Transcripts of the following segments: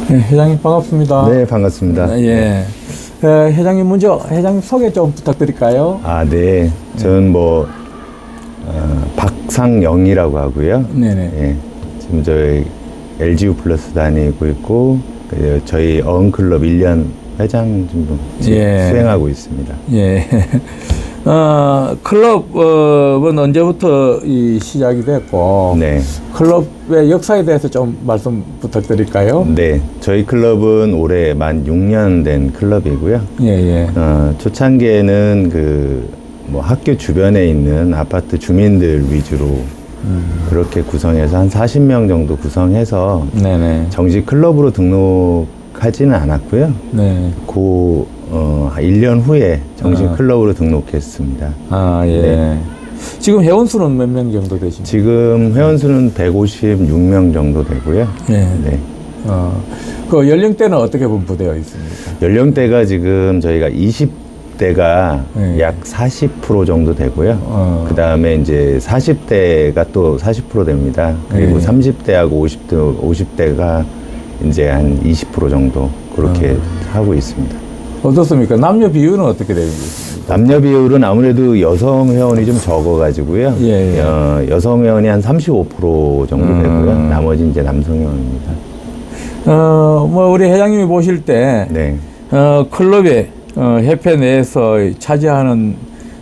네, 회장님 반갑습니다. 네, 반갑습니다. 예. 회장님 먼저 회장님 소개 좀 부탁드릴까요? 아, 네. 저는 박상영이라고 하고요. 네네. 예. 지금 저희 LGU 플러스 다니고 있고, 저희 어흥클럽 1년 회장 좀 수행하고 있습니다. 예. 클럽은 언제부터 시작이 됐고, 네. 클럽의 역사에 대해서 좀 말씀 부탁드릴까요? 네. 저희 클럽은 올해 만 6년 된 클럽이고요. 예, 예. 초창기에는 학교 주변에 있는 아파트 주민들 위주로 그렇게 구성해서 한 40명 정도 구성해서 네네. 정식 클럽으로 등록하지는 않았고요. 네. 1년 후에 정식 클럽으로 등록했습니다. 아, 예. 네. 지금 회원수는 몇 명 정도 되십니까? 지금 회원수는 156명 정도 되고요. 네. 네. 그 연령대는 어떻게 분포되어 있습니까? 연령대가 지금 저희가 20대가 네. 약 40% 정도 되고요. 그 다음에 이제 40대가 또 40% 됩니다. 그리고 네. 30대하고 50대가 이제 한 20% 정도 그렇게 하고 있습니다. 어떻습니까? 남녀 비율은 어떻게 되고 있습니까? 남녀 비율은 아무래도 여성 회원이 좀 적어가지고요. 예, 예. 여성 회원이 한 35% 정도 되고요. 나머지 이제 남성 회원입니다. 우리 회장님이 보실 때, 네. 클럽의, 협회 내에서 차지하는,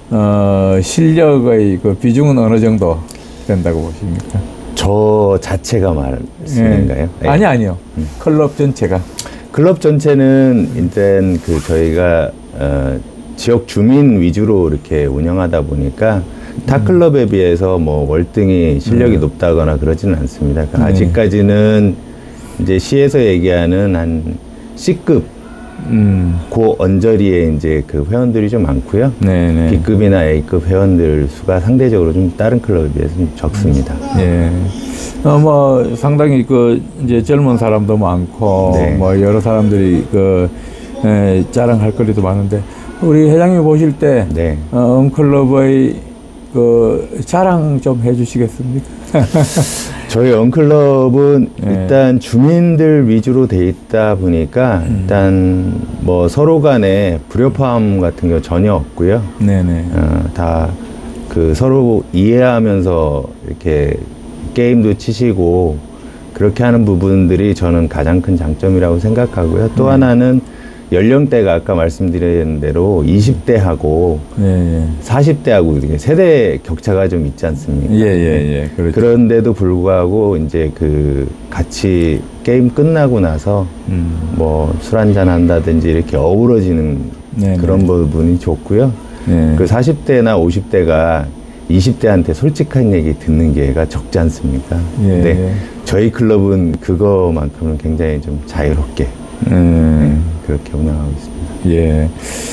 실력의 그 비중은 어느 정도 된다고 보십니까? 저 자체가 말씀인가요? 예. 네. 아니요. 클럽 전체가. 클럽 전체는 일단 저희가 지역 주민 위주로 이렇게 운영하다 보니까 타 클럽에 비해서 월등히 실력이 높다거나 그러지는 않습니다. 그러니까 아직까지는 이제 시에서 얘기하는 한 C급 고 언저리에 이제 그 회원들이 좀 많고요. 네네. B급이나 A급 회원들 수가 상대적으로 좀 다른 클럽에 비해서 좀 적습니다. 예. 상당히 이제 젊은 사람도 많고, 네. 여러 사람들이 자랑할 거리도 많은데, 우리 회장님 보실 때, 네. 클럽의 자랑 좀 해주시겠습니까? 저희 언클럽은 일단 주민들 위주로 돼 있다 보니까 일단 서로 간에 불협화음 같은 거 전혀 없고요. 네네. 다 서로 이해하면서 이렇게 게임도 치시고 그렇게 하는 부분들이 저는 가장 큰 장점이라고 생각하고요. 또 하나는 연령대가 아까 말씀드린 대로 20대하고 40대하고 세대 격차가 좀 있지 않습니까? 예. 그렇죠. 그런데도 불구하고 이제 같이 게임 끝나고 나서 술 한잔 한다든지 이렇게 어우러지는 그런 부분이 좋고요. 그 40대나 50대가 20대한테 솔직한 얘기 듣는 기회가 적지 않습니까? 근데 저희 클럽은 그거만큼은 굉장히 좀 자유롭게 그렇게 운영하고 있습니다. 예.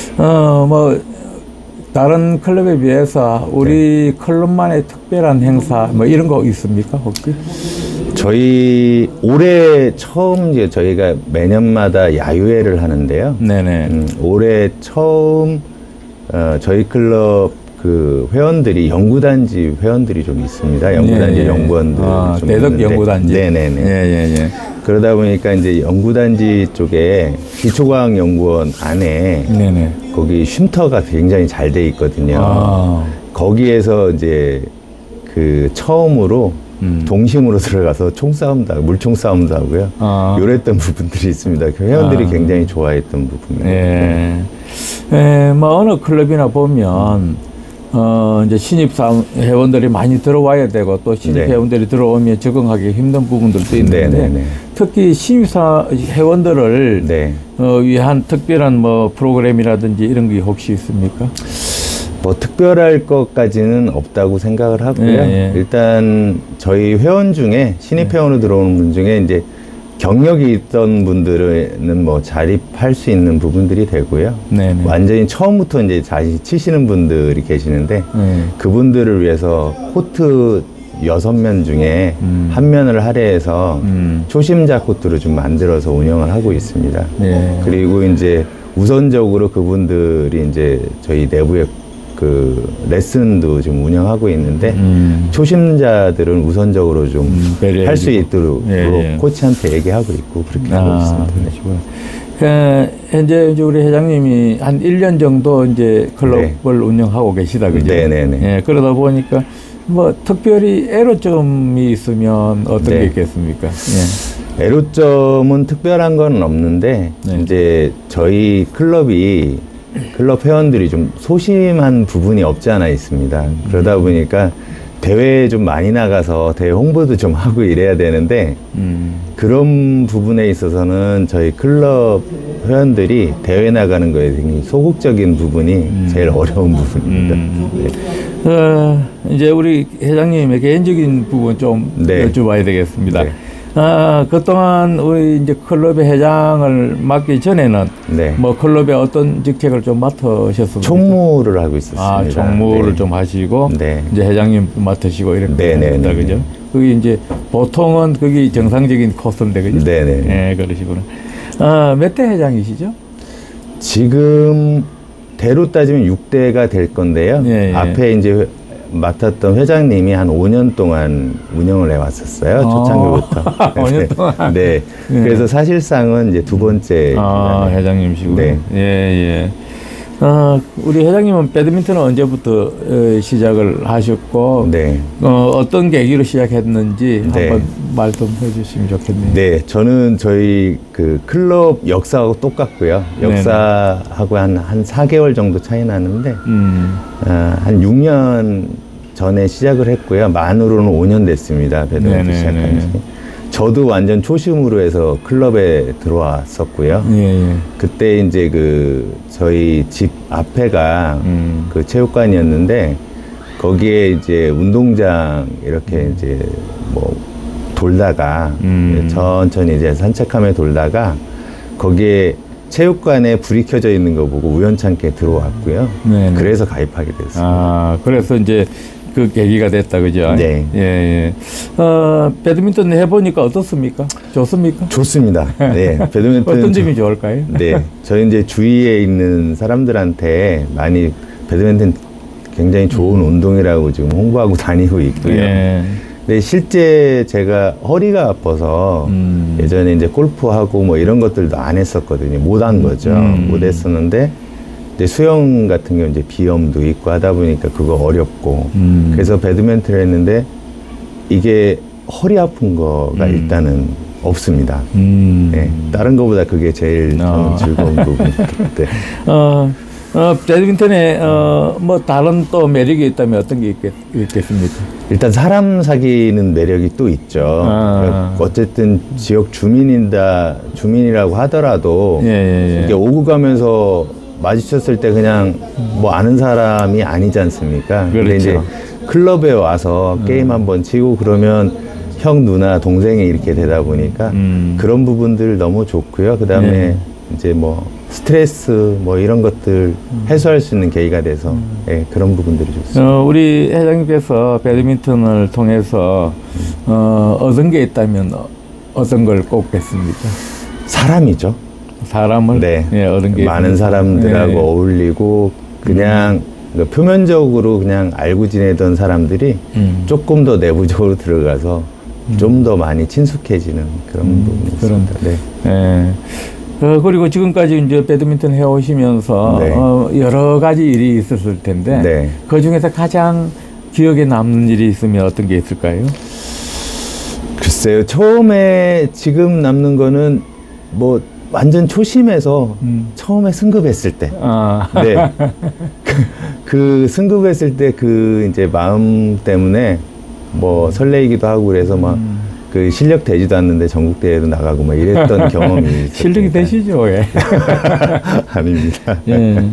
다른 클럽에 비해서 우리 클럽만의 특별한 행사 이런 거 있습니까, 혹시? 저희 올해 처음 이제 저희가 매년마다 야유회를 하는데요. 네네. 올해 처음 저희 클럽 회원들이 연구단지 회원들이 좀 있습니다. 연구단지 연구원들 좀 대덕 연구단지. 네네네. 예. 그러다 보니까 이제 연구단지 쪽에 기초과학연구원 안에 거기 쉼터가 굉장히 잘 돼 있거든요. 거기에서 이제 처음으로 동심으로 들어가서 물총 싸움도 하고요. 요랬던 부분들이 있습니다. 회원들이 굉장히 좋아했던 부분입니다. 어느 클럽이나 보면 이제 신입 회원들이 많이 들어와야 되고 또 신입 회원들이 들어오면 적응하기 힘든 부분들도 있는데 특히 신입 회원들을 위한 특별한 프로그램이라든지 이런 게 혹시 있습니까? 특별할 것까지는 없다고 생각을 하고요. 일단 저희 회원 중에 신입 회원으로 들어오는 분 중에 이제 경력이 있던 분들은 자립할 수 있는 부분들이 되고요. 완전히 처음부터 이제 다시 치시는 분들이 계시는데 그분들을 위해서 코트 6면 중에 한 면을 할애해서 초심자 코트를 좀 만들어서 운영을 하고 있습니다. 그리고 이제 우선적으로 그분들이 이제 저희 내부에 그 레슨도 좀 운영하고 있는데 초심자들은 우선적으로 좀 할 수 있도록 코치한테 얘기하고 있고 그렇게 하고 있습니다. 현재 우리 회장님이 한 1년 정도 이제 클럽을 운영하고 계시다, 그죠? 네네네. 예, 그러다 보니까 뭐 특별히 애로점이 있으면 어떤 게 있겠습니까? 예. 애로점은 특별한 건 없는데 이제 저희 클럽 회원들이 좀 소심한 부분이 없지 않아 있습니다. 그러다 보니까 대회에 좀 많이 나가서 대회 홍보도 좀 하고 이래야 되는데 그런 부분에 있어서는 저희 클럽 회원들이 대회 나가는 거에 굉장히 소극적인 부분이 제일 어려운 부분입니다. 이제 우리 회장님의 개인적인 부분 좀 여쭤봐야 되겠습니다. 그동안 우리 이제 클럽의 회장을 맡기 전에는 뭐 클럽의 어떤 직책을 좀 맡으셨습니까? 총무를 하고 있었습니다. 총무를 좀 하시고 이제 회장님 맡으시고 이렇게 했다, 그죠? 그게 이제 보통은 그게 정상적인 코스인데, 그죠? 네, 그러시구나. 몇 대 회장이시죠? 지금 대로 따지면 6대가 될 건데요. 앞에 이제 맡았던 회장님이 한 5년 동안 운영을 해왔었어요. 초창기부터. 5년 동안? 네. 그래서 사실상은 이제 두 번째. 회장님이시고. 네. 우리 회장님은 배드민턴은 언제부터 시작을 하셨고, 어떤 계기로 시작했는지 한번 말 좀 해주시면 좋겠네요. 네. 저는 저희 그 클럽 역사하고 똑같고요. 역사하고 한 4개월 정도 차이 나는데, 한 6년 전에 시작을 했고요. 만으로는 5년 됐습니다. 배드민턴 시작한 지. 저도 완전 초심으로 해서 클럽에 들어왔었고요. 그때 이제 그 저희 집 앞에가 그 체육관이었는데 거기에 이제 운동장 이렇게 이제 뭐 돌다가 천천히 이제 산책하며 돌다가 거기에 체육관에 불이 켜져 있는 거 보고 우연찮게 들어왔고요. 그래서 가입하게 됐습니다. 그래서 이제 그 계기가 됐다, 그죠? 배드민턴 해보니까 어떻습니까? 좋습니까? 좋습니다. 네, 배드민턴. 어떤 점이 좋을까요? 저희 이제 주위에 있는 사람들한테 많이 배드민턴 굉장히 좋은 운동이라고 지금 홍보하고 다니고 있고요. 근데 실제 제가 허리가 아파서 예전에 이제 골프하고 뭐 이런 것들도 안 했었거든요. 못 한 거죠. 못 했었는데 이제 수영 같은 경우 이제 비염도 있고 하다 보니까 그거 어렵고 그래서 배드민턴을 했는데 이게 허리 아픈 거가 일단은 없습니다. 다른 거보다 그게 제일 즐거운 부분입니다. 배드민턴에 뭐 다른 또 매력이 있다면 어떤 게 있겠습니까? 일단 사람 사귀는 매력이 또 있죠. 어쨌든 지역 주민이라고 하더라도 이게 오고 가면서 마주쳤을 때 그냥 뭐 아는 사람이 아니지 않습니까? 근데 이제 클럽에 와서 게임 한번 치고 그러면 형, 누나, 동생이 이렇게 되다 보니까 그런 부분들 너무 좋고요. 그 다음에 이제 뭐 스트레스 뭐 이런 것들 해소할 수 있는 계기가 돼서 그런 부분들이 좋습니다. 우리 회장님께서 배드민턴을 통해서 얻은 게 있다면 어떤 걸 꼽겠습니까? 사람이죠. 사람을 얻은 게 많은 사람들하고 어울리고 그냥 표면적으로 그냥 알고 지내던 사람들이 조금 더 내부적으로 들어가서 좀 더 많이 친숙해지는 그런 부분이 있습니다. 그리고 지금까지 이제 배드민턴 해오시면서 여러 가지 일이 있었을 텐데 그 중에서 가장 기억에 남는 일이 있으면 어떤 게 있을까요? 글쎄요. 처음에 지금 남는 거는 뭐 완전 초심에서 처음에 승급했을 때. 그 승급했을 때 그 이제 마음 때문에 뭐 설레이기도 하고 그래서 막 그 실력 되지도 않는데 전국 대회도 나가고 막 이랬던 경험이 있었어요. 실력이 되시죠, 아닙니다.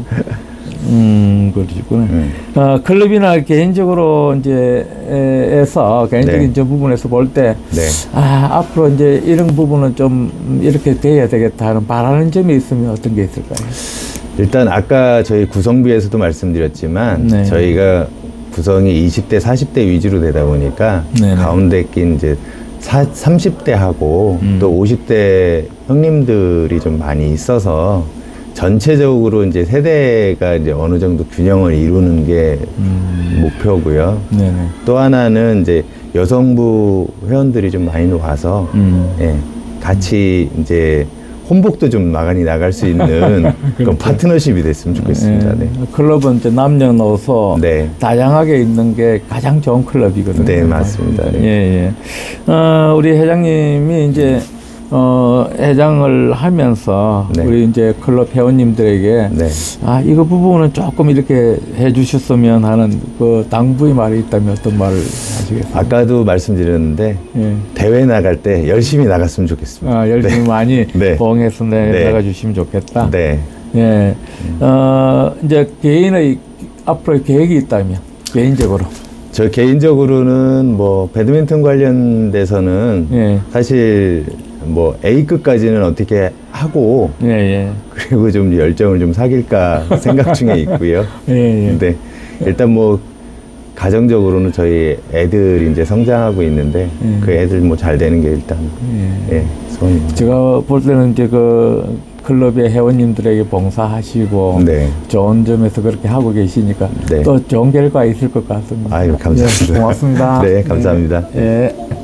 그러시구나. 클럽이나 개인적으로 이제 개인적인 저 부분에서 볼 때, 앞으로 이제 이런 부분은 좀 이렇게 돼야 되겠다 하는 바라는 점이 있으면 어떤 게 있을까요? 일단 아까 저희 구성비에서도 말씀드렸지만 저희가 구성이 20대, 40대 위주로 되다 보니까 가운데 낀 이제 30대하고 또 50대 형님들이 좀 많이 있어서 전체적으로 이제 세대가 이제 어느 정도 균형을 이루는 게 목표고요. 네네. 또 하나는 이제 여성부 회원들이 좀 많이 와서 예, 같이 이제 혼복도 좀 많이 나갈 수 있는 그런 파트너십이 됐으면 좋겠습니다. 네. 클럽은 이제 남녀노소 네. 다양하게 있는 게 가장 좋은 클럽이거든요. 네, 맞습니다. 네. 예, 예. 우리 회장님이 이제 회장을 하면서 네. 우리 이제 클럽 회원님들에게 네. 아, 이거 부분은 조금 이렇게 해 주셨으면 하는 그 당부의 말이 있다면 어떤 말을 하시겠어요? 아까도 말씀드렸는데 예. 대회 나갈 때 열심히 나갔으면 좋겠습니다. 아, 열심히 네. 많이 네. 봉해서 네. 나가 주시면 좋겠다. 네. 예. 이제 개인의 앞으로 계획이 있다면 개인적으로. 저 개인적으로는 뭐 배드민턴 관련돼서는 예. 사실 뭐 A급까지는 어떻게 하고 예, 예. 그리고 좀 열정을 좀 사귈까 생각 중에 있고요. 예, 예. 근데 일단 뭐 가정적으로는 저희 애들이 이제 성장하고 있는데 그 애들 뭐 잘 되는 게 일단 예, 소원입니다. 제가 볼 때는 이제 그 클럽의 회원님들에게 봉사하시고 네. 좋은 점에서 그렇게 하고 계시니까 네. 또 좋은 결과 있을 것 같습니다. 아유, 감사합니다. 예, 고맙습니다. 네, 감사합니다. 예.